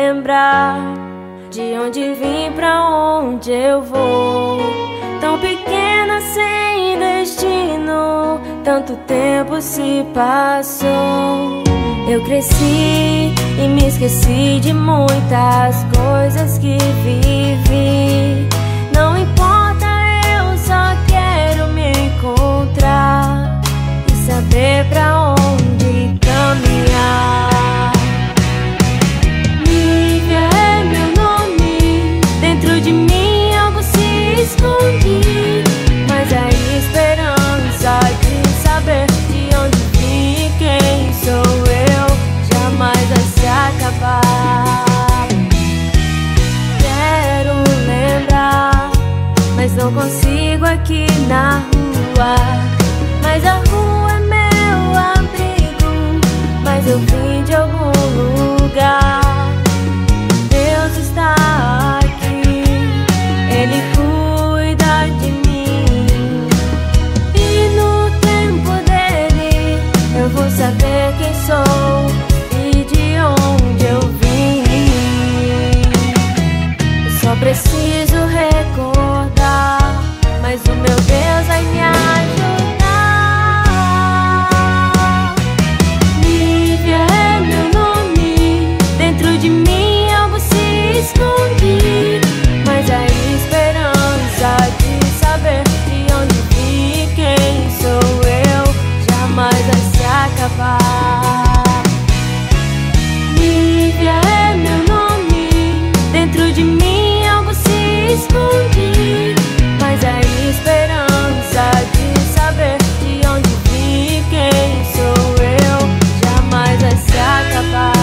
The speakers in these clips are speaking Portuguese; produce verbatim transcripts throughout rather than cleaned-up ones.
lembrar de onde vim, pra onde eu vou. Tão pequena, sem destino, tanto tempo se passou. Eu cresci e me esqueci de muitas coisas que vivi. Não importa, eu só quero me encontrar e saber pra onde caminhar. Nívia é meu nome, dentro de mim algo se esconde, mas a esperança de saber de onde vim e quem sou eu jamais vai se acabar. Quero lembrar, mas não consigo aqui na rua. Mas a rua é meu abrigo, mas eu vim de algum lugar. Deus está aqui, Ele cuida de mim, e no tempo dele eu vou saber quem sou e de onde eu vim. Eu só preciso recordar, mas o meu Deus vai me ajudar. Nívia é meu nome, dentro de mim algo se esconde, mas a esperança de saber de onde vim e quem sou eu jamais vai se acabar. Nívia é meu nome, dentro de mim algo se esconde, mas a esperança de saber de onde vim e quem sou eu jamais vai se acabar.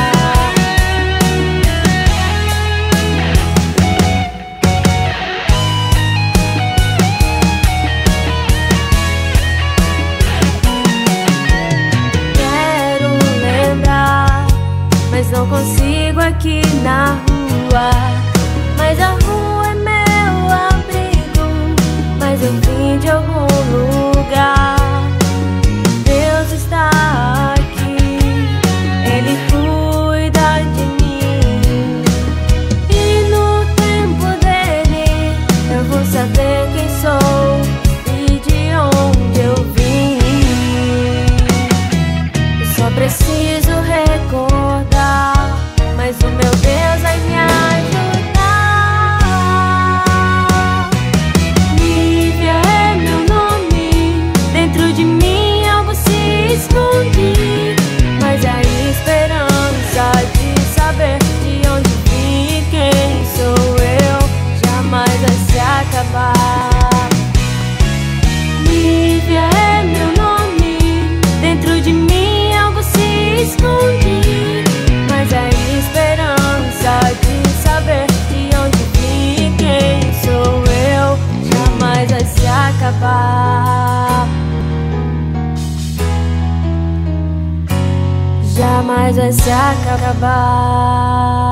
Quero lembrar, mas não consigo aqui na rua. Mas a rua é meu abrigo, mas eu vim de algum lugar. Deus está aqui, Ele cuida de mim, e no tempo dele eu vou saber quem sou e de onde eu vim. Eu só preciso recordar, mas o meu Deus vai me ajudar. Nívia é meu nome, dentro de mim algo se esconde, mas a esperança de saber de onde vim e quem sou eu jamais vai se acabar. Nívia é meu nome, dentro de mim algo se esconde, mas a esperança de saber de onde vim e quem sou eu jamais vai se acabar. Jamais vai se acabar.